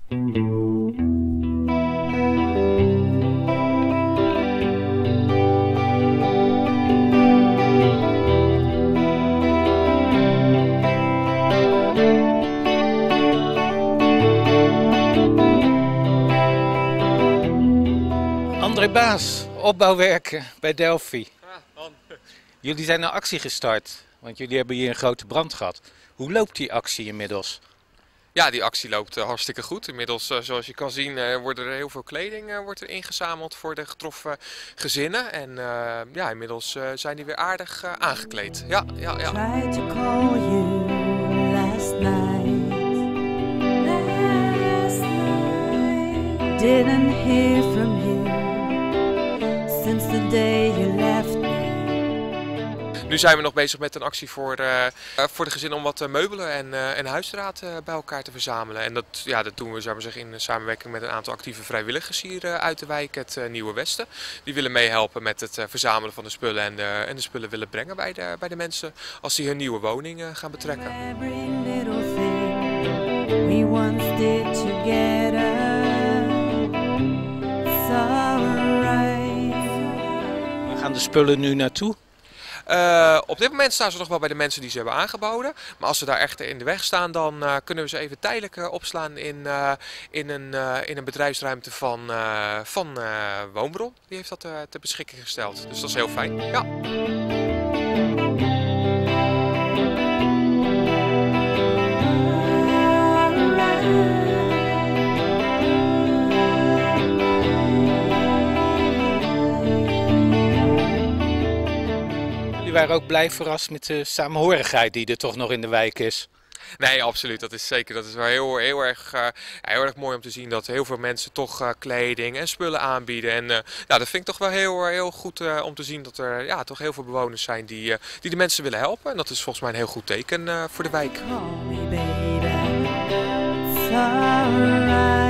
André Baas, opbouwwerken bij Delphi. Ja, dan. Jullie zijn een actie gestart, want jullie hebben hier een grote brand gehad. Hoe loopt die actie inmiddels? Ja, die actie loopt hartstikke goed. Inmiddels, zoals je kan zien, wordt er heel veel kleding wordt er ingezameld voor de getroffen gezinnen. En ja, inmiddels zijn die weer aardig aangekleed. Ja. Tried to call you last night. Didn't hear from you since the day you left me. Nu zijn we nog bezig met een actie voor de gezinnen om wat meubelen en huisraad bij elkaar te verzamelen. En dat doen we, zou ik zeggen, in samenwerking met een aantal actieve vrijwilligers hier uit de wijk, het Nieuwe Westen. Die willen meehelpen met het verzamelen van de spullen en de spullen willen brengen bij de mensen als die hun nieuwe woning gaan betrekken. Every little thing we once did together. It's alright. Waar gaan de spullen nu naartoe? Op dit moment staan ze nog wel bij de mensen die ze hebben aangeboden. Maar als ze daar echt in de weg staan, dan kunnen we ze even tijdelijk opslaan in een bedrijfsruimte van Woonbron. Die heeft dat ter beschikking gesteld. Dus dat is heel fijn. Ja. Jullie waren ook blij verrast met de samenhorigheid die er toch nog in de wijk is. Nee, absoluut. Dat is zeker. Dat is wel heel erg mooi om te zien dat heel veel mensen toch kleding en spullen aanbieden. En ja, dat vind ik toch wel heel goed om te zien dat er toch heel veel bewoners zijn die de mensen willen helpen. En dat is volgens mij een heel goed teken voor de wijk. Call me, baby. It's alright.